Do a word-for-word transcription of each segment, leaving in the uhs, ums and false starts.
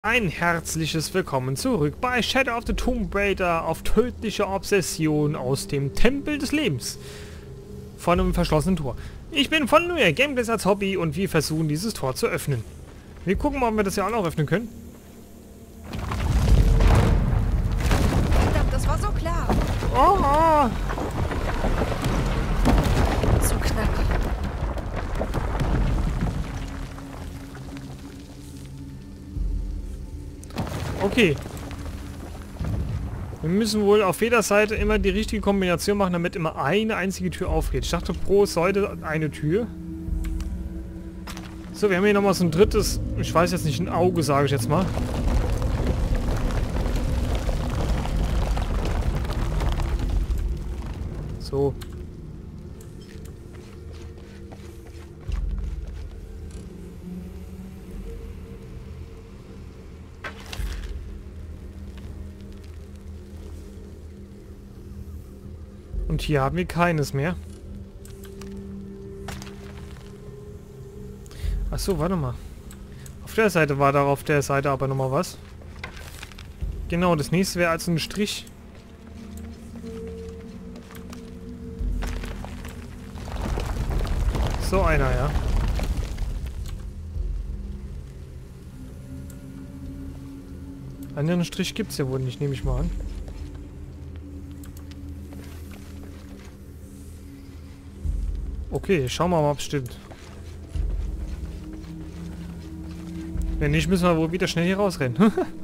Ein herzliches Willkommen zurück bei Shadow of the Tomb Raider auf tödliche Obsession aus dem Tempel des Lebens. Vor einem verschlossenen Tor. Ich bin von Neuer Gameplays als Hobby und wir versuchen dieses Tor zu öffnen. Wir gucken mal, ob wir das ja auch noch öffnen können. Verdammt, das war so klar. Oh! Zu knapp. Okay. Wir müssen wohl auf jeder Seite immer die richtige Kombination machen, damit immer eine einzige Tür aufgeht. Ich dachte pro Seite eine Tür. So, wir haben hier nochmal so ein drittes, ich weiß jetzt nicht, ein Auge, sage ich jetzt mal. So. Und hier haben wir keines mehr. Achso, warte mal. Auf der Seite war da auf der Seite aber nochmal was. Genau, das nächste wäre also ein Strich. So einer, ja. Einen Strich gibt es ja wohl nicht, nehme ich mal an. Okay, schauen wir mal, ob es stimmt. Wenn nicht, müssen wir wohl wieder schnell hier rausrennen.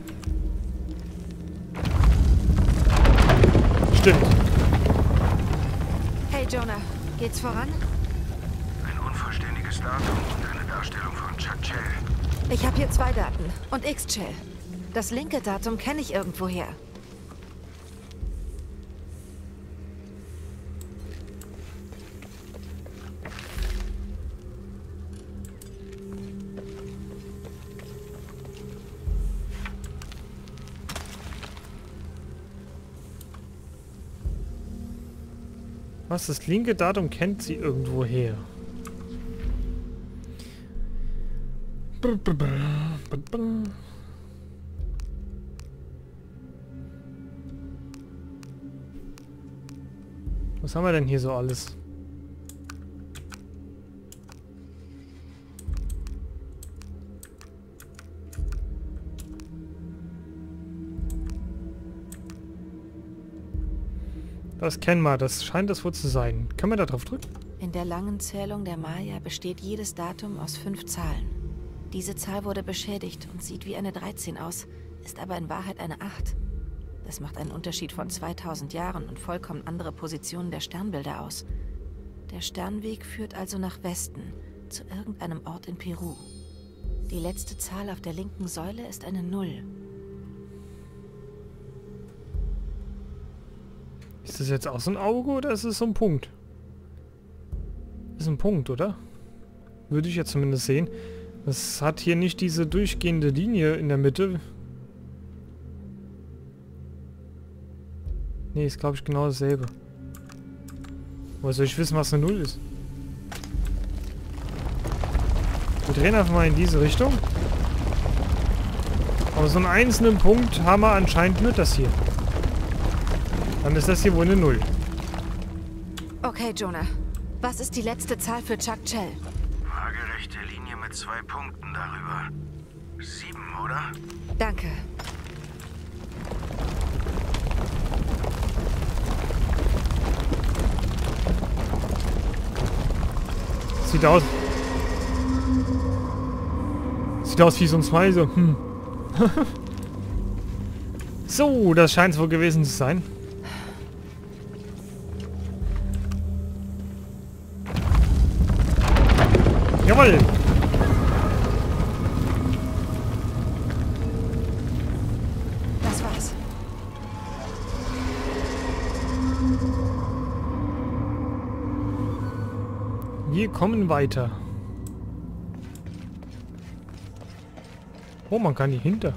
Stimmt. Hey Jonah, geht's voran? Ein unvollständiges Datum und eine Darstellung von Chuck Chell. Ich habe hier zwei Daten und X-Chell. Das linke Datum kenne ich irgendwoher. Was, das linke Datum kennt sie irgendwo her. Was haben wir denn hier so alles? Das kennen wir, das scheint das wohl zu sein. Können wir da drauf drücken? In der langen Zählung der Maya besteht jedes Datum aus fünf Zahlen. Diese Zahl wurde beschädigt und sieht wie eine dreizehn aus, ist aber in Wahrheit eine acht. Das macht einen Unterschied von zweitausend Jahren und vollkommen andere Positionen der Sternbilder aus. Der Sternweg führt also nach Westen, zu irgendeinem Ort in Peru. Die letzte Zahl auf der linken Säule ist eine null. Ist das jetzt auch so ein Auge oder ist es so ein Punkt? Ist ein Punkt, oder? Würde ich jetzt zumindest sehen. Es hat hier nicht diese durchgehende Linie in der Mitte. Nee, ist glaube ich genau dasselbe. Woher soll ich wissen, was eine Null ist? Wir drehen einfach mal in diese Richtung. Aber so einen einzelnen Punkt haben wir anscheinend nur das hier. Dann ist das hier wohl eine Null. Okay, Jonah. Was ist die letzte Zahl für Chuck Chell? Waagerechte Linie mit zwei Punkten darüber. Sieben, oder? Danke. Sieht aus. Sieht aus wie so ein Smiley. So, hm. So, das scheint es wohl gewesen zu sein. Jawohl! Das war's. Wir kommen weiter. Oh, man kann hier hinter.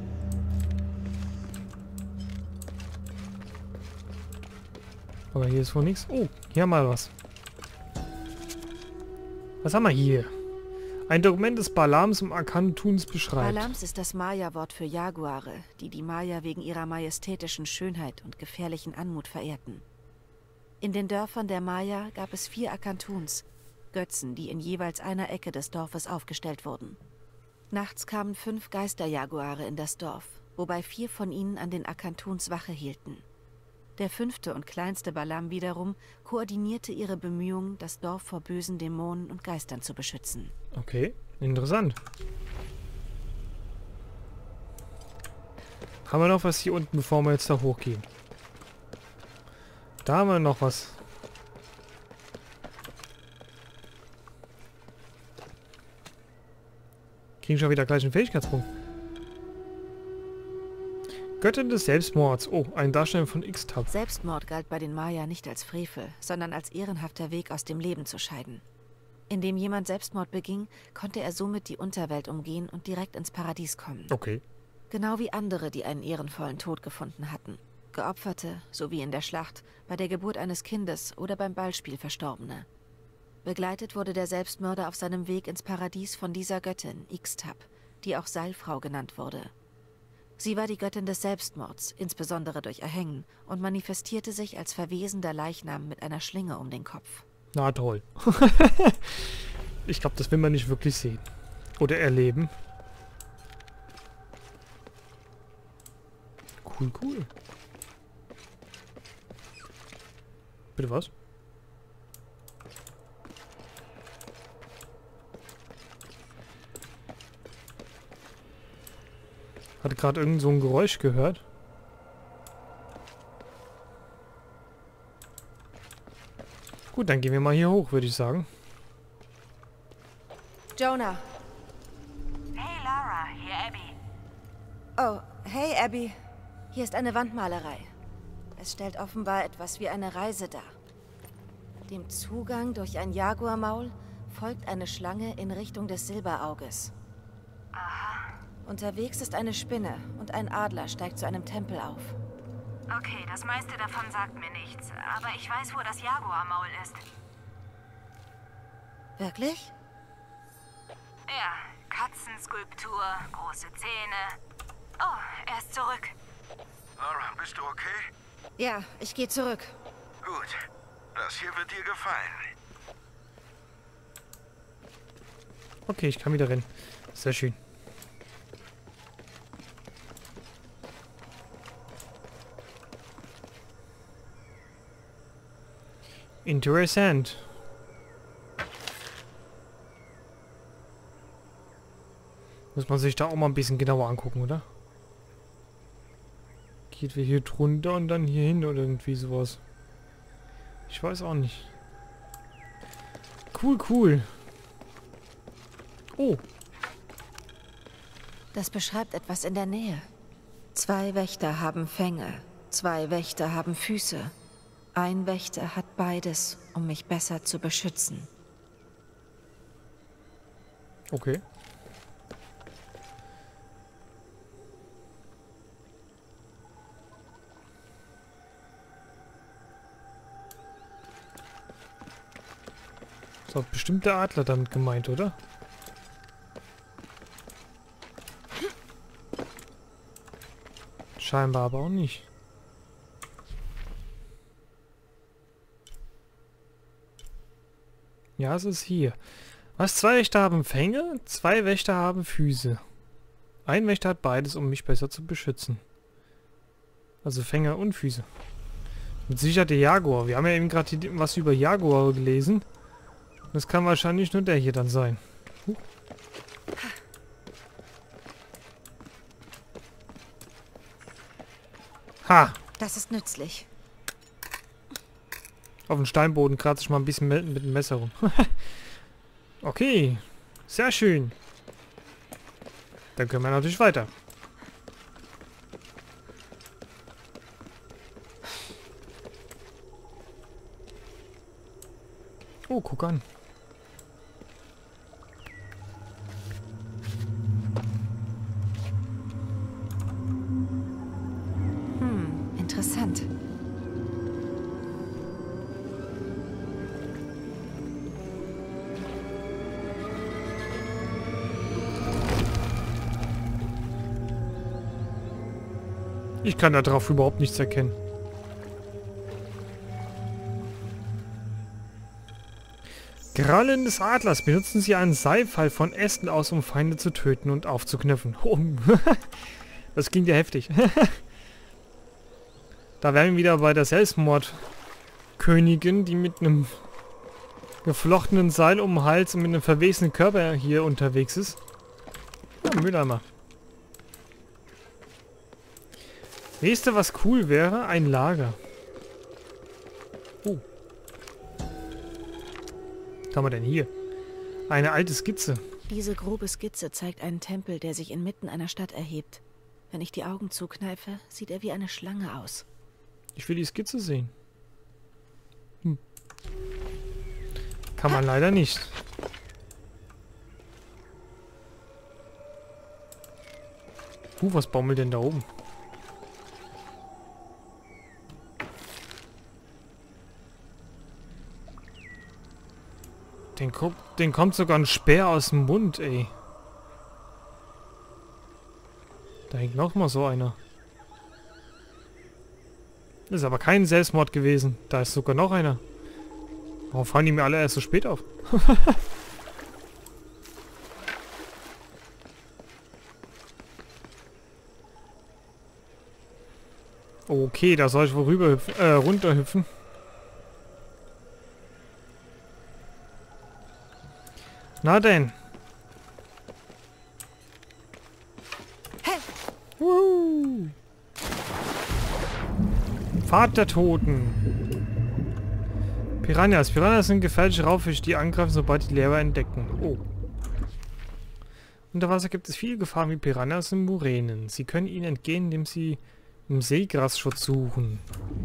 Aber hier ist wohl nichts. Oh, hier haben wir was. Was haben wir hier? Ein Dokument des Balams und Akantuns beschreibt. Balams ist das Maya-Wort für Jaguare, die die Maya wegen ihrer majestätischen Schönheit und gefährlichen Anmut verehrten. In den Dörfern der Maya gab es vier Akantuns, Götzen, die in jeweils einer Ecke des Dorfes aufgestellt wurden. Nachts kamen fünf Geisterjaguare in das Dorf, wobei vier von ihnen an den Akantuns Wache hielten. Der fünfte und kleinste Balam wiederum koordinierte ihre Bemühungen, das Dorf vor bösen Dämonen und Geistern zu beschützen. Okay, interessant. Haben wir noch was hier unten, bevor wir jetzt da hochgehen? Da haben wir noch was. Kriegen schon wieder gleich einen Fähigkeitspunkt. Göttin des Selbstmords. Oh, ein Darsteller von X-Tab. Selbstmord galt bei den Maya nicht als Frevel, sondern als ehrenhafter Weg, aus dem Leben zu scheiden. Indem jemand Selbstmord beging, konnte er somit die Unterwelt umgehen und direkt ins Paradies kommen. Okay. Genau wie andere, die einen ehrenvollen Tod gefunden hatten. Geopferte, so wie in der Schlacht, bei der Geburt eines Kindes oder beim Ballspiel Verstorbene. Begleitet wurde der Selbstmörder auf seinem Weg ins Paradies von dieser Göttin, X-Tab, die auch Seilfrau genannt wurde. Sie war die Göttin des Selbstmords, insbesondere durch Erhängen, und manifestierte sich als verwesender Leichnam mit einer Schlinge um den Kopf. Na toll. Ich glaube, das will man nicht wirklich sehen. Oder erleben. Cool, cool. Bitte was? Hatte gerade irgend so ein Geräusch gehört. Gut, dann gehen wir mal hier hoch, würde ich sagen. Jonah. Hey Lara, hier Abby. Oh, hey Abby. Hier ist eine Wandmalerei. Es stellt offenbar etwas wie eine Reise dar. Dem Zugang durch ein Jaguarmaul folgt eine Schlange in Richtung des Silberauges. Aha. Unterwegs ist eine Spinne und ein Adler steigt zu einem Tempel auf. Okay, das meiste davon sagt mir nichts, aber ich weiß, wo das Jaguarmaul ist. Wirklich? Ja, Katzenskulptur, große Zähne. Oh, er ist zurück. Lara, bist du okay? Ja, ich gehe zurück. Gut. Das hier wird dir gefallen. Okay, ich kann wieder rennen. Sehr schön. Interessant. Muss man sich da auch mal ein bisschen genauer angucken, oder? Geht wir hier drunter und dann hier hin oder irgendwie sowas. Ich weiß auch nicht. Cool, cool. Oh. Das beschreibt etwas in der Nähe. Zwei Wächter haben Fänge. Zwei Wächter haben Füße. Ein Wächter hat beides, um mich besser zu beschützen. Okay. Ist doch bestimmt der Adler damit gemeint, oder? Scheinbar aber auch nicht. Ja, es ist hier. Was? Zwei Wächter haben Fänge, zwei Wächter haben Füße. Ein Wächter hat beides, um mich besser zu beschützen. Also Fänge und Füße. Mit Sicherheit der Jaguar. Wir haben ja eben gerade was über Jaguar gelesen. Das kann wahrscheinlich nur der hier dann sein. Huh. Ha! Das ist nützlich. Auf den Steinboden kratze ich mal ein bisschen mit, mit dem Messer rum. Okay. Sehr schön. Dann können wir natürlich weiter. Oh, guck an. Hm, interessant. Ich kann darauf überhaupt nichts erkennen. Krallen des Adlers. Benutzen Sie einen Seilfall von Ästen aus, um Feinde zu töten und aufzuknüpfen. Oh. Das klingt ja heftig. Da wären wir wieder bei der Selbstmordkönigin, die mit einem geflochtenen Seil um den Hals und mit einem verwesenen Körper hier unterwegs ist. Ja, Mülleimer. Weißt du, was cool wäre? Ein Lager. Oh. Was haben wir denn hier? Eine alte Skizze. Diese grobe Skizze zeigt einen Tempel, der sich inmitten einer Stadt erhebt. Wenn ich die Augen zukneife, sieht er wie eine Schlange aus. Ich will die Skizze sehen. Hm. Kann man leider nicht. Uh, was baumelt denn da oben? Den, den kommt sogar ein Speer aus dem Mund, ey. Da hängt noch mal so einer. Das ist aber kein Selbstmord gewesen. Da ist sogar noch einer. Warum fallen die mir alle erst so spät auf? Okay, da soll ich wohl rüber hüpfen, äh, runterhüpfen. Na denn. Woo. Pfad der Toten. Piranhas. Piranhas sind gefährliche Raubfische, die angreifen, sobald die Leber entdecken. Oh. Unter Wasser gibt es viele Gefahren wie Piranhas und Muränen. Sie können ihnen entgehen, indem sie im Seegrasschutz suchen.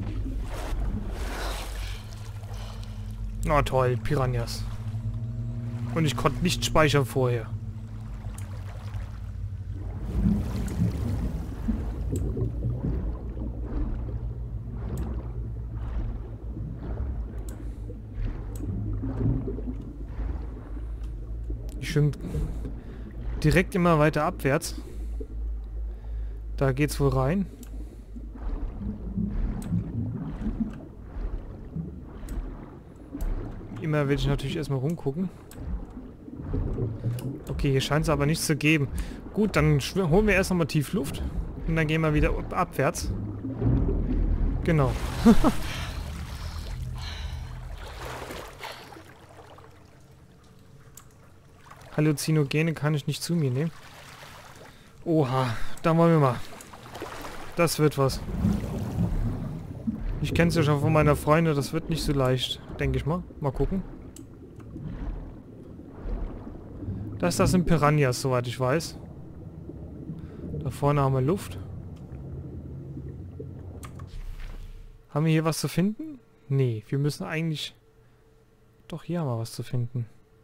Na toll, Piranhas. Und ich konnte nicht speichern vorher. Ich schwimme direkt immer weiter abwärts. Da geht's wohl rein. Immer will ich natürlich erstmal rumgucken. Okay, hier scheint es aber nichts zu geben. Gut, dann holen wir erst nochmal tief Luft. Und dann gehen wir wieder abwärts. Genau. Halluzinogene kann ich nicht zu mir nehmen. Oha, da wollen wir mal. Das wird was. Ich kenne es ja schon von meiner Freundin, das wird nicht so leicht, denke ich mal. Mal gucken. Das, das sind Piranhas, soweit ich weiß. Da vorne haben wir Luft. Haben wir hier was zu finden? Nee, wir müssen eigentlich... Doch, hier haben wir was zu finden.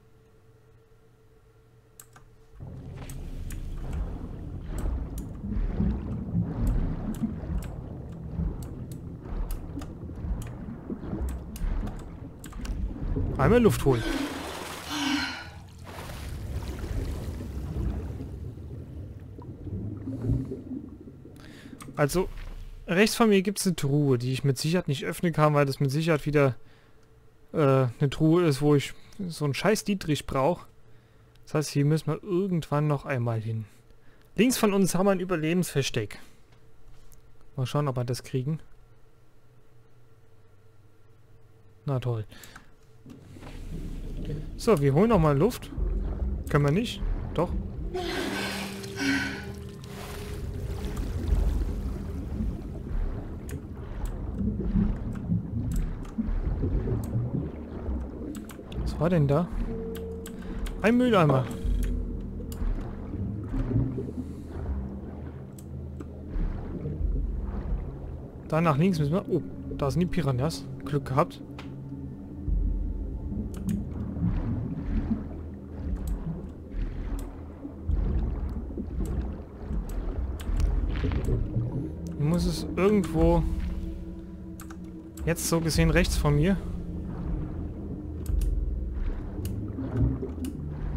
Einmal Luft holen. Also, rechts von mir gibt es eine Truhe, die ich mit Sicherheit nicht öffnen kann, weil das mit Sicherheit wieder äh, eine Truhe ist, wo ich so einen scheiß Dietrich brauche. Das heißt, hier müssen wir irgendwann noch einmal hin. Links von uns haben wir ein Überlebensversteck. Mal schauen, ob wir das kriegen. Na toll. So, wir holen noch mal Luft. Können wir nicht? Doch. Was war denn da? Ein Mülleimer. Da nach links müssen wir... Oh, da sind die Piranhas. Glück gehabt. Muss es irgendwo jetzt so gesehen rechts von mir.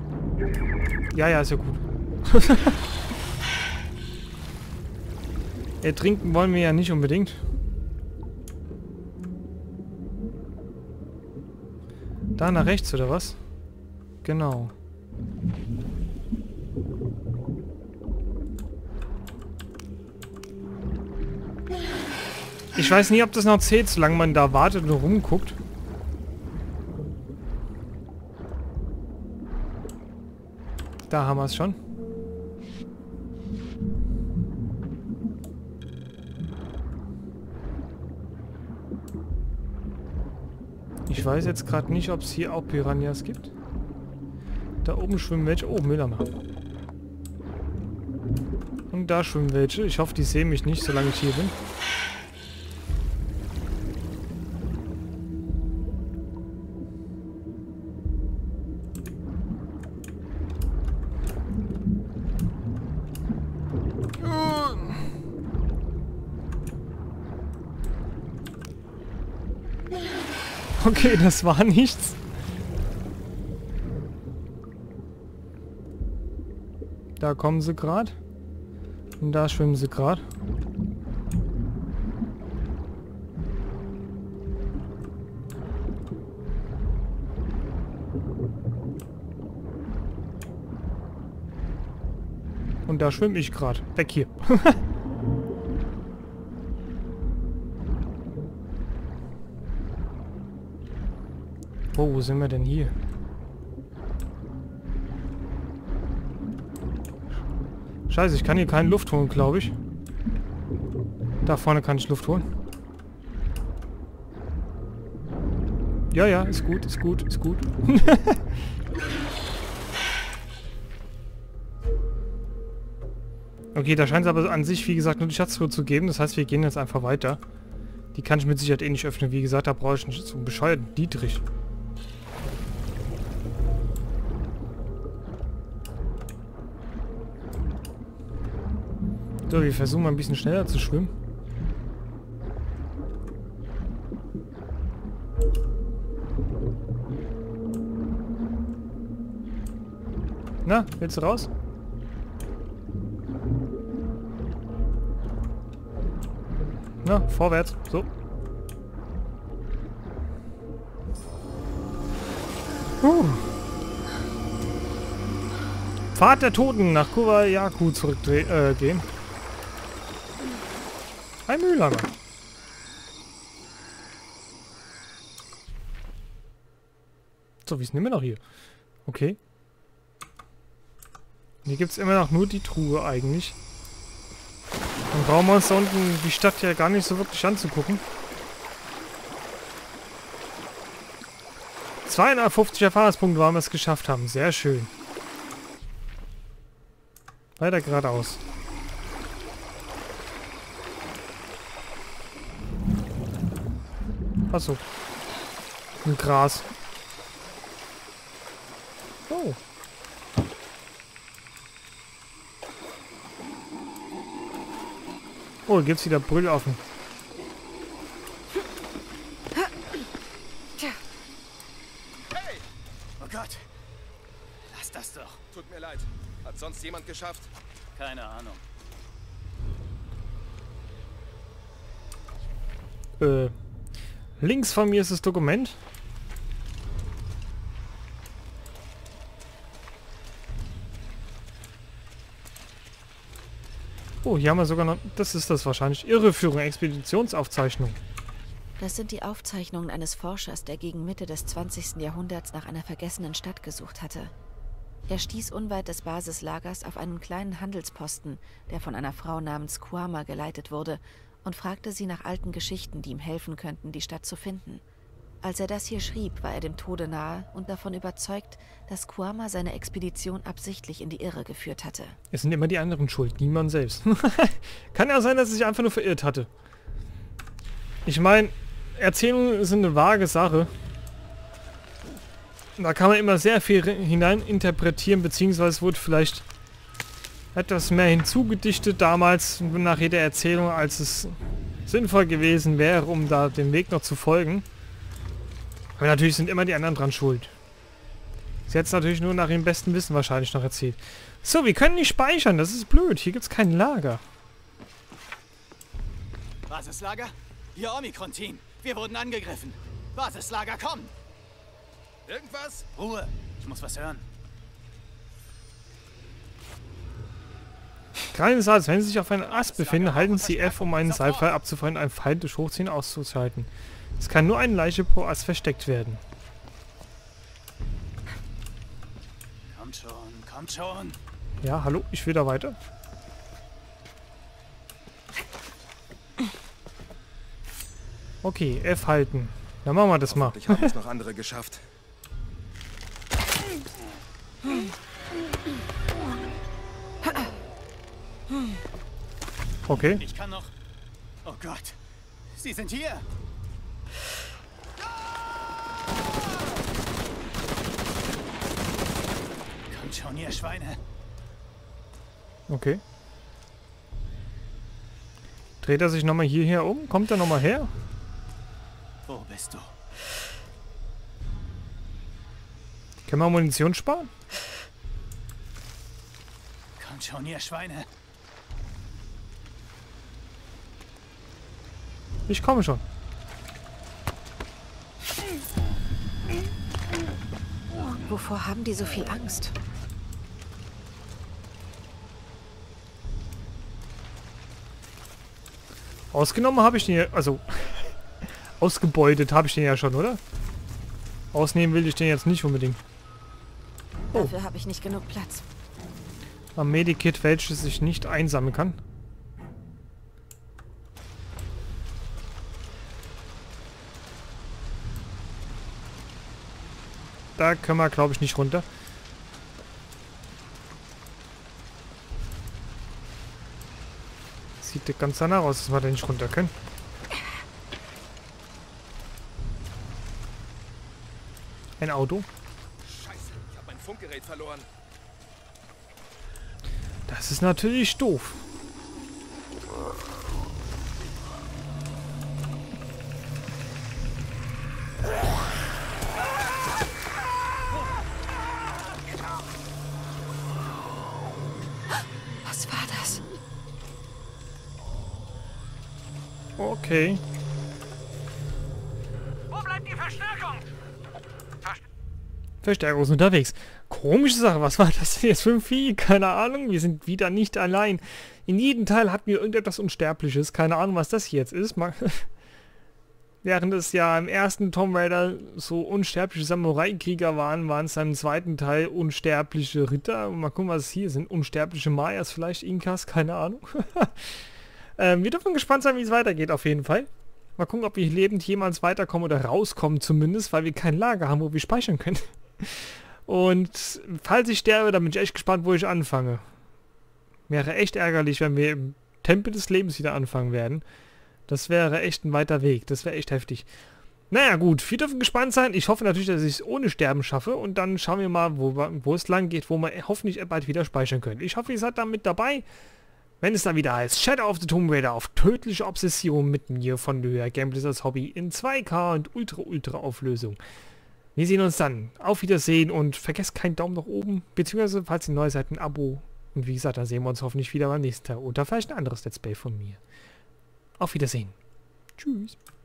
Ja, ja, ist ja gut. Ertrinken wollen wir ja nicht unbedingt. Da nach rechts, oder was? Genau. Ich weiß nie, ob das noch zählt, solange man da wartet und rumguckt. Da haben wir es schon. Ich weiß jetzt gerade nicht, ob es hier auch Piranhas gibt. Da oben schwimmen welche. Oh, Müllermann. Und da schwimmen welche. Ich hoffe, die sehen mich nicht, solange ich hier bin. Okay, das war nichts. Da kommen sie gerade. Und da schwimmen sie gerade. Und da schwimme ich gerade. Weg hier. Oh, wo sind wir denn hier? Scheiße, ich kann hier keine Luft holen, glaube ich. Da vorne kann ich Luft holen. Ja, ja, ist gut, ist gut, ist gut. Okay, da scheint es aber an sich, wie gesagt, nur die Schatztruhe zu geben. Das heißt, wir gehen jetzt einfach weiter. Die kann ich mit Sicherheit eh nicht öffnen. Wie gesagt, da brauche ich nicht so einen bescheuerten Dietrich. So, wir versuchen mal ein bisschen schneller zu schwimmen. Na, willst du raus? Na, vorwärts. So. Uh. Pfad der Toten nach Kuwayaku zurückgehen. Äh, Ein Mühllager. So, wie ist denn immer noch hier? Okay. Hier gibt es immer noch nur die Truhe eigentlich. Dann brauchen wir uns da unten die Stadt ja gar nicht so wirklich anzugucken. zweihundertfünfzig Erfahrungspunkte, weil wir es geschafft haben. Sehr schön. Weiter geradeaus. Achso. Ein Gras. Oh. Oh, gibt's wieder Brüllaffen. Hey! Oh Gott! Lass das doch. Tut mir leid. Hat sonst jemand geschafft? Keine Ahnung. Äh. Links von mir ist das Dokument. Oh, hier haben wir sogar noch... Das ist das wahrscheinlich. Irreführung, Expeditionsaufzeichnung. Das sind die Aufzeichnungen eines Forschers, der gegen Mitte des zwanzigsten Jahrhunderts nach einer vergessenen Stadt gesucht hatte. Er stieß unweit des Basislagers auf einen kleinen Handelsposten, der von einer Frau namens Kuama geleitet wurde, und fragte sie nach alten Geschichten, die ihm helfen könnten, die Stadt zu finden. Als er das hier schrieb, war er dem Tode nahe und davon überzeugt, dass Kuama seine Expedition absichtlich in die Irre geführt hatte. Es sind immer die anderen schuld, niemand selbst. Kann ja sein, dass er sich einfach nur verirrt hatte. Ich meine, Erzählungen sind eine vage Sache. Da kann man immer sehr viel hineininterpretieren, beziehungsweise es wurde vielleicht etwas mehr hinzugedichtet damals nach jeder Erzählung, als es sinnvoll gewesen wäre, um da dem Weg noch zu folgen. Aber natürlich sind immer die anderen dran schuld. Sie hat es natürlich nur nach ihrem besten Wissen wahrscheinlich noch erzählt. So, wir können nicht speichern, das ist blöd. Hier gibt es kein Lager. Basislager? Hier Omikron-Team. Wir wurden angegriffen. Basislager, komm! Irgendwas? Ruhe. Ich muss was hören. Keinesfalls, wenn Sie sich auf einem Ast befinden, halten Sie F, um einen Seilpfeil abzufeuern und einen Pfeil durch Hochziehen auszuschalten. Es kann nur eine Leiche pro Ast versteckt werden. Kommt schon, kommt schon. Ja, hallo, ich will da weiter. Okay, F halten. Dann machen wir das mal. Ich habe es noch andere geschafft. Okay. Ich kann noch... Oh Gott. Sie sind hier. Kommt schon, ihr Schweine. Okay. Dreht er sich nochmal hierher um? Kommt er nochmal her? Wo bist du? Können wir Munition sparen? Kommt schon, ihr Schweine. Ich komme schon. Wovor haben die so viel Angst? Ausgenommen habe ich den ja, also ausgebeutet habe ich den ja schon, oder? Ausnehmen will ich den jetzt nicht unbedingt. Oh. Dafür habe ich nicht genug Platz. Am Medikit, welches ich nicht einsammeln kann. Da können wir, glaube ich, nicht runter. Sieht ganz danach aus, dass wir da nicht runter können. Ein Auto. Scheiße, ich habe mein Funkgerät verloren. Das ist natürlich doof. Was war das? Okay. Wo bleibt die Verstärkung? Verstärkung ist unterwegs. Komische Sache, was war das denn jetzt für ein Vieh? Keine Ahnung, wir sind wieder nicht allein. In jedem Teil hatten wir irgendetwas Unsterbliches. Keine Ahnung, was das hier jetzt ist. Mal Während es ja im ersten Tomb Raider so unsterbliche Samurai-Krieger waren, waren es dann im zweiten Teil unsterbliche Ritter. Mal gucken, was es hier sind. Unsterbliche Mayas, vielleicht Inkas, keine Ahnung. ähm, wir dürfen gespannt sein, wie es weitergeht, auf jeden Fall. Mal gucken, ob wir lebend jemals weiterkommen oder rauskommen zumindest, weil wir kein Lager haben, wo wir speichern können. Und falls ich sterbe, dann bin ich echt gespannt, wo ich anfange. Wäre echt ärgerlich, wenn wir im Tempel des Lebens wieder anfangen werden. Das wäre echt ein weiter Weg. Das wäre echt heftig. Naja gut, wir dürfen gespannt sein. Ich hoffe natürlich, dass ich es ohne Sterben schaffe. Und dann schauen wir mal, wo, wo es lang geht, wo wir hoffentlich bald wieder speichern können. Ich hoffe, ihr seid da mit dabei. Wenn es dann wieder heißt Shadow of the Tomb Raider auf tödliche Obsession mit mir von Nöher Gameplays als Hobby in zwei K und Ultra Ultra Auflösung. Wir sehen uns dann. Auf Wiedersehen und vergesst keinen Daumen nach oben. Beziehungsweise, falls ihr neu seid, ein Abo. Und wie gesagt, dann sehen wir uns hoffentlich wieder beim nächsten Teil. Oder vielleicht ein anderes Let's Play von mir. Auf Wiedersehen. Tschüss.